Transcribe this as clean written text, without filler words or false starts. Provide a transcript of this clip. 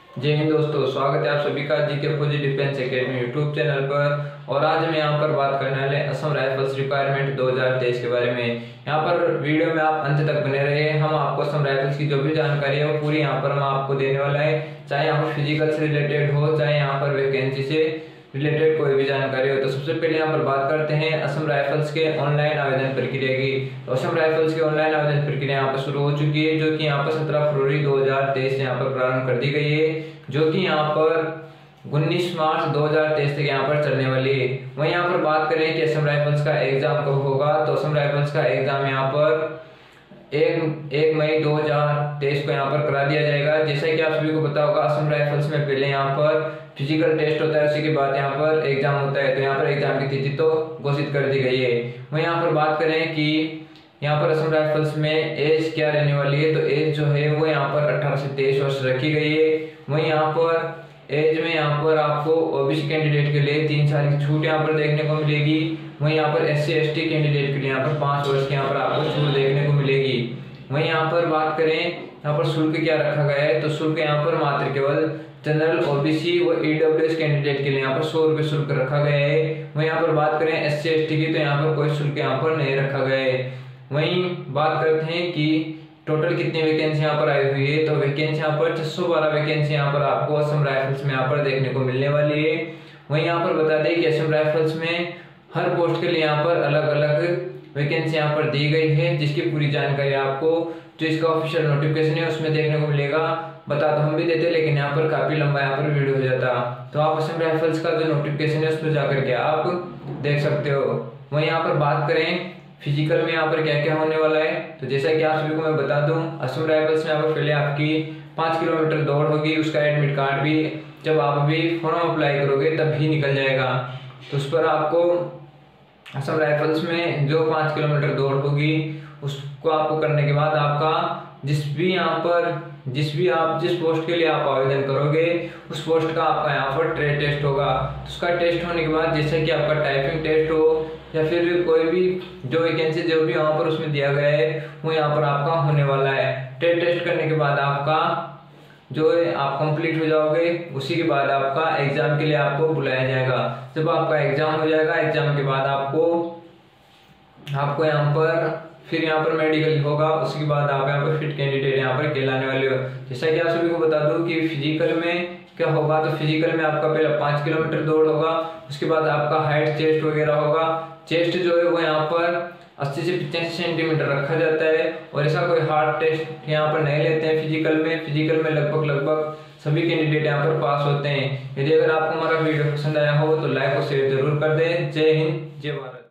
जय हिंद दोस्तों, स्वागत है आप सभी का जी के फौजी डिफेंस एकेडमी यूट्यूब चैनल पर। और आज हम यहाँ पर बात करने वाले असम राइफल्स रिक्वायरमेंट 2023 के बारे में। यहाँ पर वीडियो में आप अंत तक बने रहे। हम आपको असम राइफल्स की जो भी जानकारी है वो पूरी यहाँ पर हम आपको देने वाला है, चाहे यहाँ पर फिजिकल से रिलेटेड हो, चाहे यहाँ पर वैकेंसी से रिलेटेड कोई भी जानकारी हो। तो सबसे पहले यहाँ पर बात करते हैं असम राइफल्स के ऑनलाइन आवेदन प्रक्रिया की। तो असम राइफल्स की ऑनलाइन आवेदन प्रक्रिया यहाँ पर शुरू हो चुकी है, जो कि यहाँ पर 17 फरवरी 2023 से यहाँ पर प्रारंभ कर दी गई है, जो कि यहाँ पर 19 मार्च 2023 तक यहाँ पर चलने वाली है। वहीं यहाँ पर बात करें कि असम राइफल्स का एग्जाम कब होगा, तो असम राइफल्स का एग्जाम यहाँ पर 1 मई 2023 को यहाँ पर करा दिया जाएगा। जैसा कि आप सभी को पता होगा, असम राइफल्स में पहले यहाँ पर फिजिकल टेस्ट होता है, उसी के बाद यहाँ पर एग्जाम होता है। तो यहाँ पर एग्जाम की तिथि तो घोषित कर दी गई है। वहीं यहाँ पर बात करें कि यहाँ पर असम राइफल्स में एज क्या रहने वाली है, तो एज जो है वो यहाँ पर 18 से 23 वर्ष रखी गई है। वहीं यहाँ पर एज में यहाँ पर आपको ओबीसी कैंडिडेट के लिए 3 साल की छूट यहाँ पर देखने को मिलेगी। वहीं यहाँ पर SC ST कैंडिडेट के लिए यहाँ पर 5 वर्ष की यहाँ पर आपको छूट देखने को मिलेगी। वहीं यहाँ पर बात करें यहाँ पर शुल्क क्या रखा गया है, तो शुल्क यहाँ पर मात्र केवल जनरल OBC व EWS कैंडिडेट के लिए यहाँ पर 100 रुपये शुल्क रखा गया है। वहीं यहाँ पर बात करें SC ST की, तो यहाँ पर कोई शुल्क यहाँ पर नहीं रखा गया है। वहीं बात करते हैं कि टोटल कितनी वैकेंसी यहाँ पर आई हुई है, तो वैकेंसी यहाँ पर 612 वैकेंसी यहाँ पर आपको असम राइफल्स में यहाँ पर देखने को मिलने वाली है। वहीं यहाँ पर बता दें कि असम राइफल्स में हर पोस्ट के लिए यहाँ पर अलग अलग वैकेंसी यहाँ पर दी गई है, जिसकी पूरी जानकारी आपको जो इसका ऑफिशियल नोटिफिकेशन है उसमें देखने को मिलेगा। बता तो हम भी देते, लेकिन यहाँ पर काफी लंबा यहाँ पर वीडियो हो जाता, तो आप असम राइफल्स का जो नोटिफिकेशन है उसमें जाकर के आप देख सकते हो। वहीं यहाँ पर बात करें फिजिकल में यहाँ पर क्या क्या होने वाला है, तो जैसा कि आप सभी को मैं बता दूं, असम राइफल्स में यहाँ पर पहले आपकी 5 किलोमीटर दौड़ होगी। उसका एडमिट कार्ड भी जब आप अभी फॉर्म अप्लाई करोगे तब ही निकल जाएगा। तो उस पर आपको असम राइफल्स में जो 5 किलोमीटर दौड़ होगी उसको आपको करने के बाद आपका जिस पोस्ट के लिए आप आवेदन करोगे उस पोस्ट का आपका यहाँ पर ट्रेड टेस्ट होगा। उसका टेस्ट होने के बाद जैसे कि आपका टाइपिंग टेस्ट हो या फिर कोई भी जो वैकेंसी जो भी यहाँ पर उसमें दिया गया है वो यहाँ पर आपका होने वाला है। ट्रेड टेस्ट करने के बाद आपका जो है आप कंप्लीट हो जाओगे, उसी के बाद आपका एग्जाम के लिए आपको बुलाया जाएगा। जब आपका एग्जाम हो जाएगा, एग्जाम के बाद आपको यहाँ पर फिर यहाँ पर मेडिकल होगा, उसके बाद आप यहाँ पर फिट कैंडिडेट यहाँ पर कहलाने वाले हो। जैसा कि आप सभी को बता दूं कि फिजिकल में क्या होगा, तो फिजिकल में आपका पहला 5 किलोमीटर दौड़ होगा, उसके बाद आपका हाइट चेस्ट वगैरह होगा। चेस्ट जो है वो यहाँ पर 80 से 85 सेंटीमीटर रखा जाता है, और ऐसा कोई हार्ड टेस्ट यहाँ पर नहीं लेते हैं। फिजिकल में लगभग सभी कैंडिडेट यहाँ पर पास होते हैं। यदि अगर आपको हमारा वीडियो पसंद आया हो तो लाइक और शेयर जरूर कर दें। जय हिंद, जय भारत।